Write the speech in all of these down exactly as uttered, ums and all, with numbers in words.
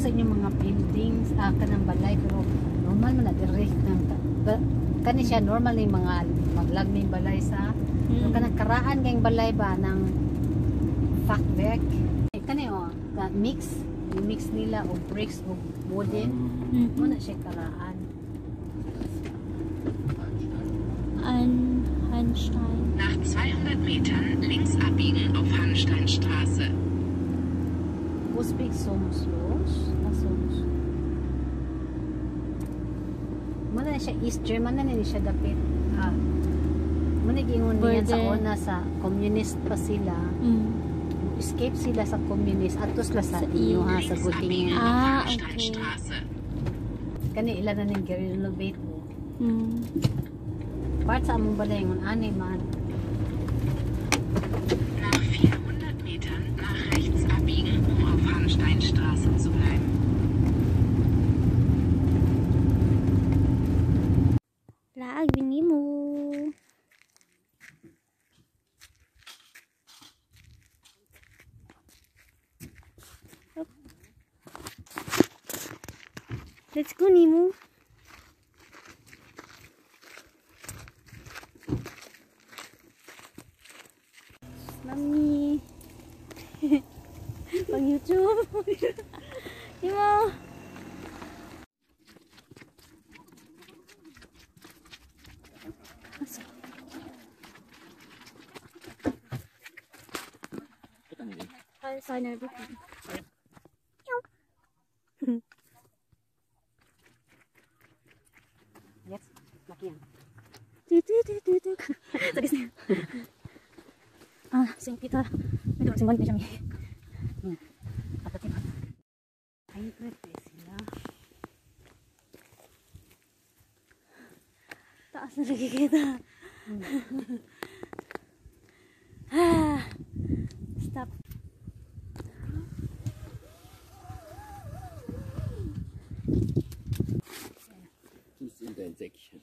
sa inyong mga buildings, ah, kanang balay, pero normal man na direct ng kani siya normal yung mga maglagming balay sa mm. kanang karaan kayong balay ba ng factwerk kani o oh, mix mix nila o bricks o wooden mm-hmm. Muna siya karaan an Hanstein. Nach zweihundert Metern links abbiegen auf Hansteinstraße. Wo speak somos los? Ah, somos. Muna na siya East German na nila siya dapit. Ah. Muna gingon niya sa una sa communist pa sila. Mm. Escape sila sa communist atos la sa iyo ha sa Gutingan. Ah, okay. Kani ilan na ning renovate mo. Mm. Part sa among balay ngon ani man. Nach vierhundert Metern nach rechts abbiegen, um auf Hansteinstraße zu bleiben. Laag bini mo. Let's go, Nemo. Mami. Pang YouTube. Nemo. Sana dito. Yes, laki yan. Sagis na. Ah, Saint Peter. May doon simban niya siya. Hmm. Apat yun. Ay, prete sila. Taas na nakikita. Hmm. Ah, stop. In dein Säckchen.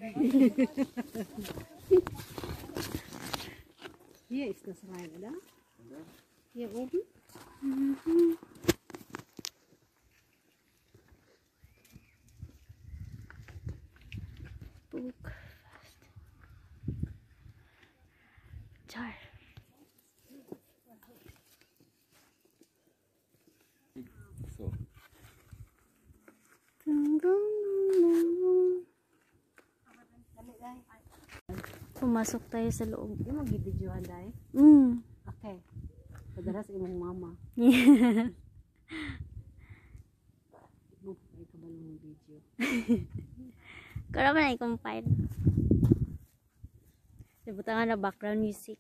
Hier ist das rein, oder? Hier oben? Mhm. Book fast. Char. So. Dun, dun, dun, dun. Pumasok tayo sa loob. Yung mag-videohan dahil? Mm. Okay. Padala sa imong mama. Yeah. Mo, ay kabalo ng video. Kaya ba na i-compile? Nabutangan na background music.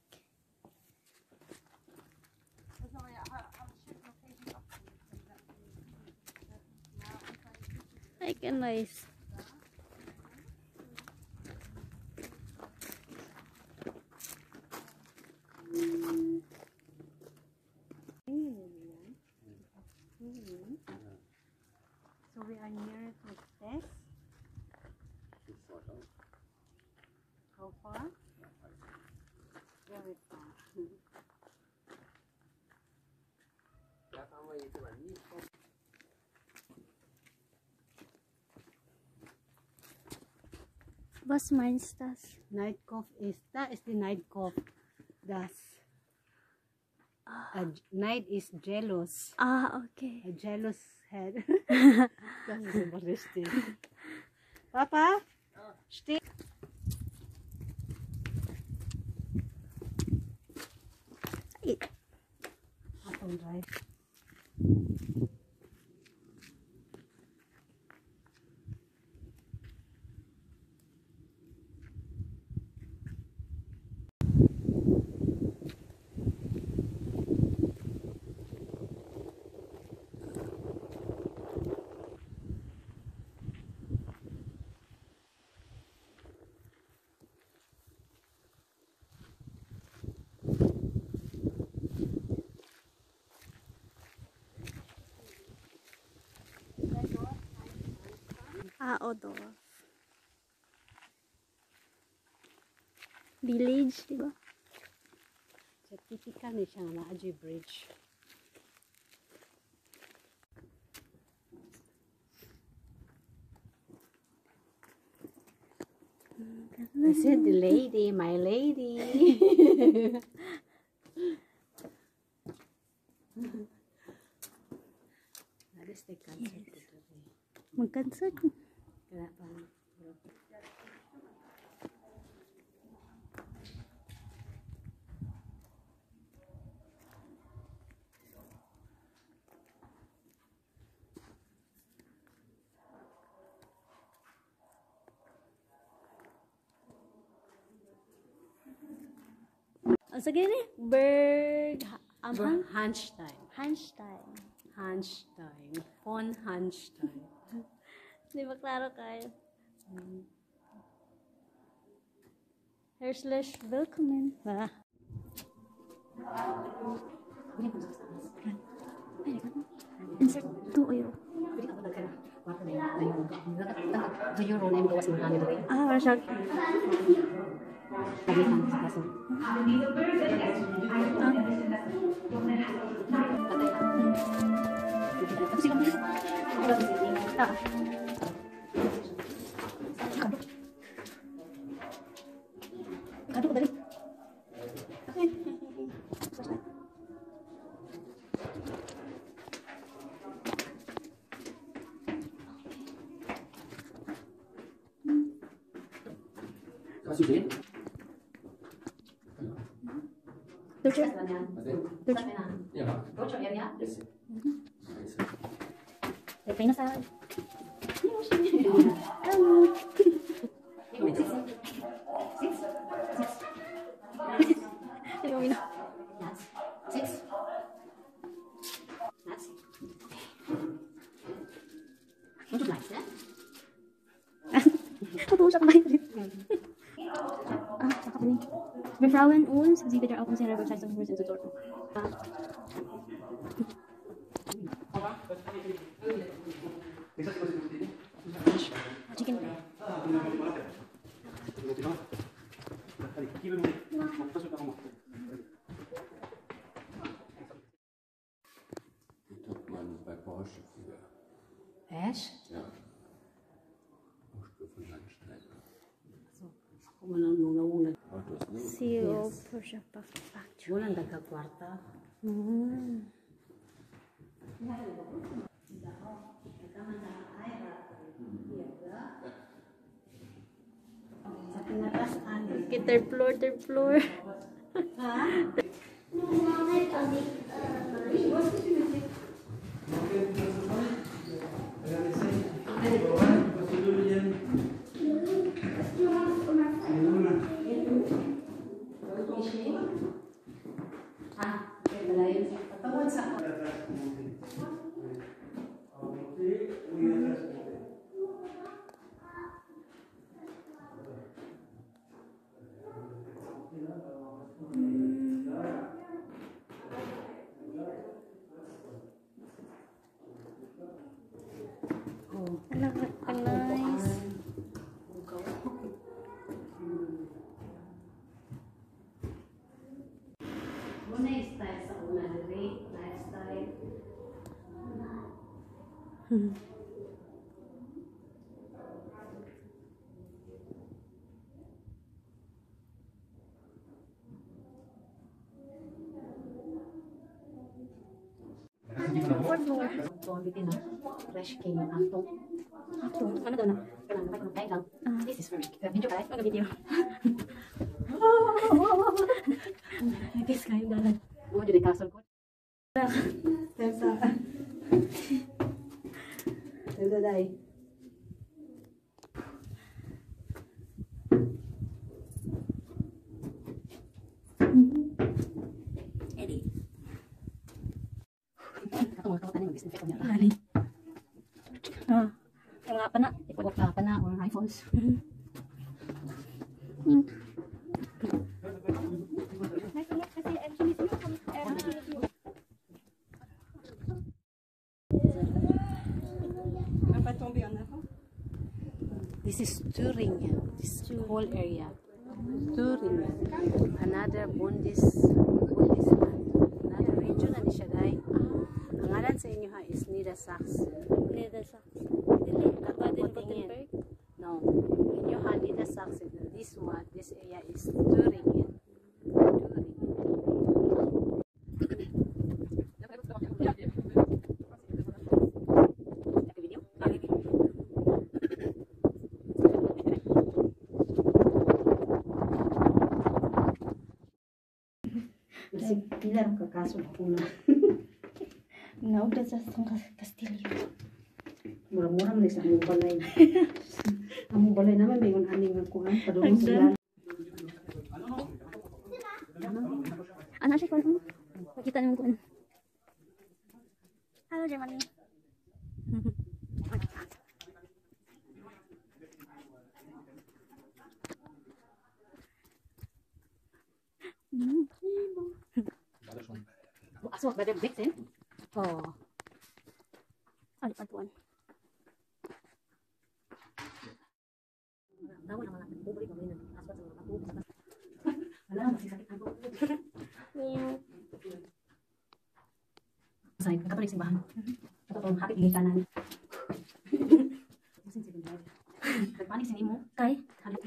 Ay, ka nice. So we are near to test. How far? Very far. Was meinst du das? Nightcough is, that is the nightcough. Das. A night is jealous. Ah, okay. A jealous head. Das ist aber richtig. Papa? Steh. Up and drive. Ah, Odo. Village, diba? So, typical ni siya na Aji Bridge. I said the lady, my lady. Alis the concert today. Mag-concert. Kaya pa. Ang sige ni? Berg... Amhang? Hanstein. Hanstein. Hanstein. Von Hanstein. Di ba klaro kayo? Herzlich willkommen. Ah. Insert two euro. Ah, wala siya. Ah. Kado ko dali. Hast du den? Teacher? Was denn? Teacher? Ja. Rocho area? Yes. Repay na sa... Six? Six? Hindi ko wina. Nuts. Six? Nuts. Would you like that? Pag-uusap na kayo. Ah, saka pa rin. Wir freuen uns, Sie bitte auf unserer Website zu begrüßen zu dürfen. Ah. Chicken. Die hat man bei Porsche früher. Ash? Ja. Porsche von Landstein. Kung ano nung nauna. Autos, ne? C E O Porsche Factory. Walang nagkakwarta. Mm. Sa pinakasan. Okay, third floor, third floor. Ah, okay, dalayan sa patawad sa ako. Oh, Anak, ang nice. muna yung style sa una, rate, lifestyle. Hmm. Fourth floor. So, bitin na. Fresh king ang atong. Ato. Ano daw na? Kanang kapag ng lang. Ah. This is fresh. Video ka? Mga video. Nagkis kayo dalan. Mo dyan yung castle ko. Tensa. Tensa day. Eddie. Katong mga kawatanay ng disinfect niya. Lali. Ah. Yung nga pa na. Huwag ka pa na or iPhones. Hmm. This is Thuringen, this whole area. Thuringen, another Bundes, Bundesland, another region na siya day. Ang ngalan sa inyo ha is Niedersachsen. Niedersachsen. Dili, Baden-Württemberg. No, inyo ha Niedersachsen. this one, this area is stirring it. Stirring Masih pilar ka kaso ako na. Naudah sa Castillo. Mura-mura man sa among balay. Among balay naman may ngon ani nga kuan padulong sila. Anak siya kung makita naman kung Hello, Germany. Aso, ba dem vixen? Oh. Ay, patuan. Daw na mga pobre kami na aswat sa mga apo. Wala masisakit ako. Meow. Say, katong simbahan. Katong hapit gid kanan. Masin si Binay. Nagpanik sa nimo. Kay?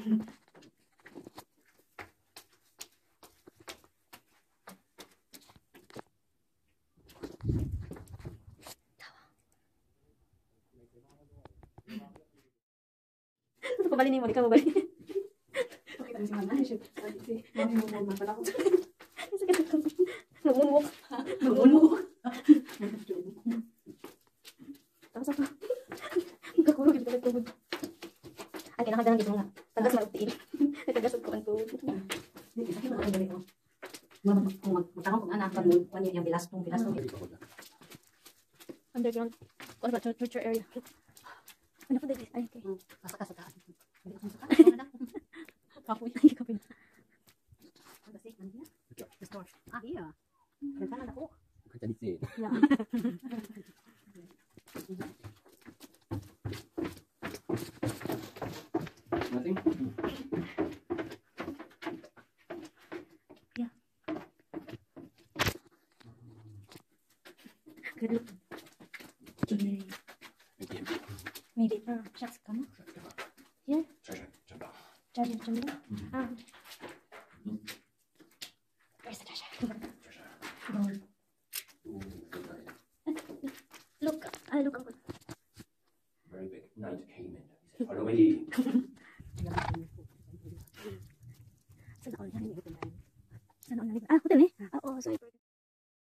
Ano pa bali ni mo? Di ka mo bali? Okay, kami si Manay. Si mami mo mo pala ko. Sakit ako. Namunwok. Magunok. Tapos ako. Kakulog yung pala tubod. Ang kinakaganan dito nga. Tagas na utiin. Nagkagasog ko ang tubod. Hindi sakit ako dali ko. Kung magtanong kung anak mo, kung yung bilastong bilastong. Underground. What about torture area? Ano pa dali? Ay, okay. Kasaka-saka. Hindi ako saka. Kapoy. Ay, kapoy. Ang kasi, ano yan? The store. Ah, here. Nagkanan ako. Kan jadi sih. Yeah. Nothing. Good look. Okay. Okey. Maybe. Ah, shots ka mo? Yeah. Saya coba. Charger, charger. Ah,